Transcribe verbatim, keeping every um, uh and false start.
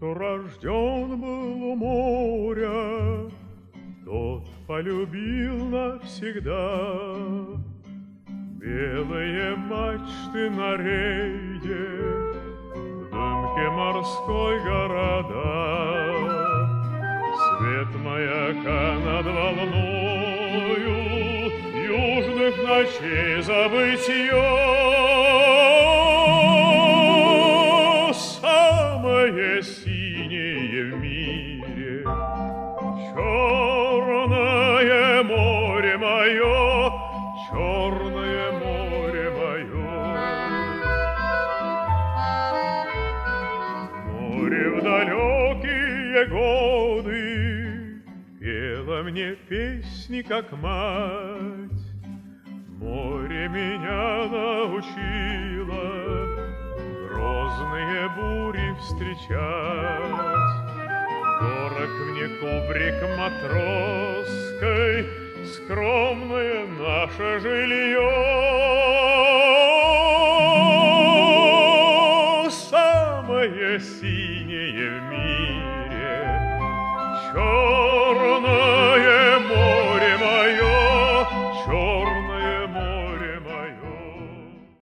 Кто рожден был у моря, тот полюбил навсегда. Белые мачты на рейде, в дымке морской города, свет маяка над волною южных ночей забытье. Самое синее в мире, черное море мое, черное море мое. Море в далекие годы пело мне песни, как мать. Море меня научило грозные бури встречать. Дорог мне кубрик матросской, скромное наше жилье. Самое синее в мире, черное